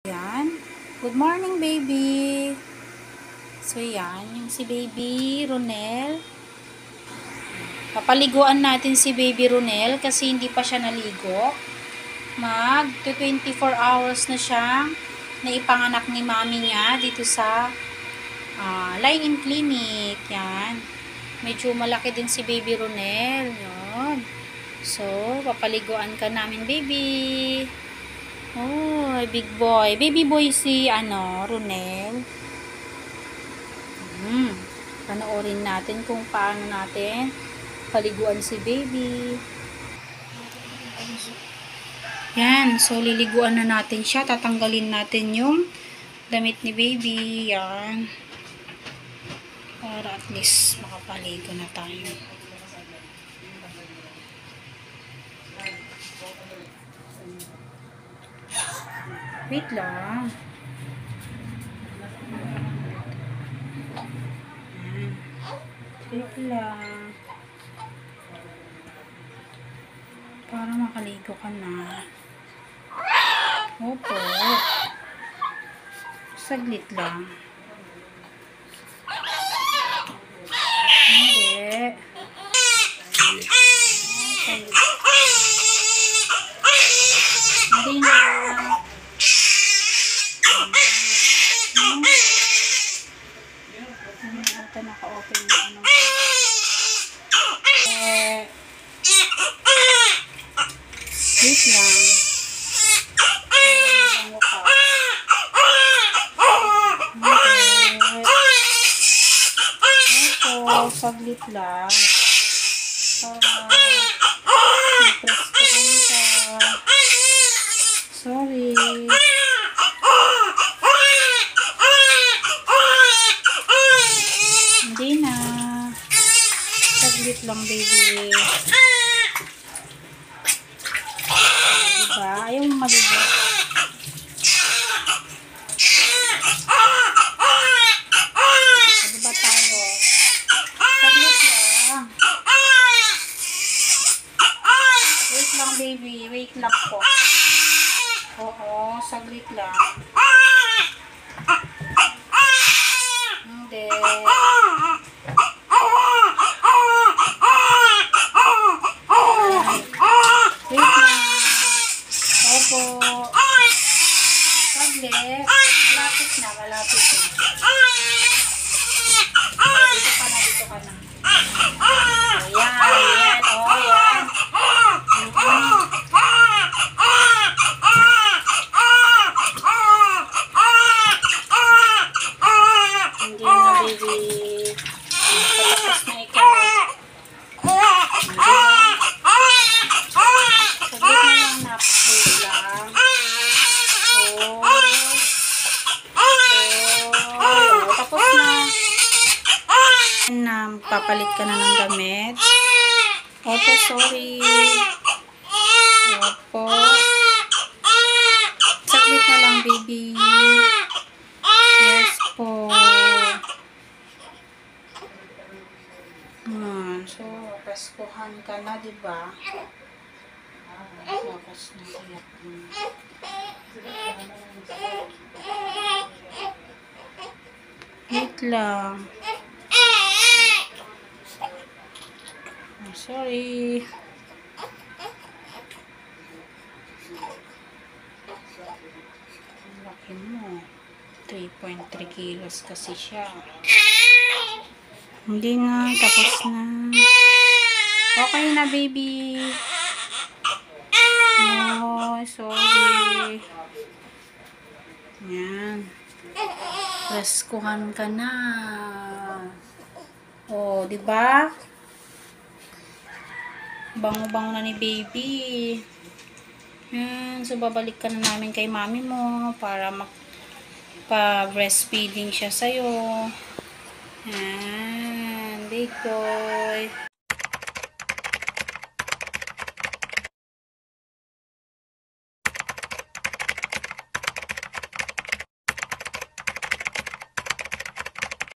Yan. Good morning, baby. So, yan. Yung si baby Ronel. Papaliguan natin si baby Ronel kasi hindi pa siya naligo. Mag 24 hours na siyang naipanganak ni mami niya dito sa Line-in Clinic. Yan. Medyo malaki din si baby Ronel. Yan. So, papaliguan ka namin, baby. Oh, big boy. Baby boy si, Ronel. Panoorin natin kung paano natin paliguan si baby. Yan. So, liliguan na natin siya. Tatanggalin natin yung damit ni baby. Yan. Para at least makapaligo na tayo. Wait lang. Wait lang. Para makaligo ka na. Opo. Saglit lang. Hindi. Hindi na. Ito naka-open na ano. Wait lang. Bango ka. Ito, saglit lang. Para i-press ko lang ka. Sorry. Hindi na. Saglit lang, baby. Diba? Ayaw mo maligo. Diba tayo? Saglit lang. Wait lang, baby. Wait lang po. Oo, saglit lang. Hindi. Wait lang. Opo. Saglit. Malapit na, malapit na. Dito ka na, dito ka na. Ayan, ayan. O, ayan. Hindi na, baby. Patapos na ikaw. Hindi na. Saglit na lang, napakit lang. Tapos na. Papalit ka na ng damit. Opo, sorry. Opo. Saglit na lang, baby. Yes po. So, preskuhan ka na, diba? Tapos na iyak mo. Wait lang. Sorry. Ang laki mo. 3.3 kilos kasi siya. Hindi na. Tapos na. Okay na, baby. No, sorry. Yan. Preskuhan ka na. Oh, di ba? Bango-bango na ni baby. Yan. So, babalik ka na namin kay mami mo para pa-breastfeeding siya sa'yo. Yan. Big boy.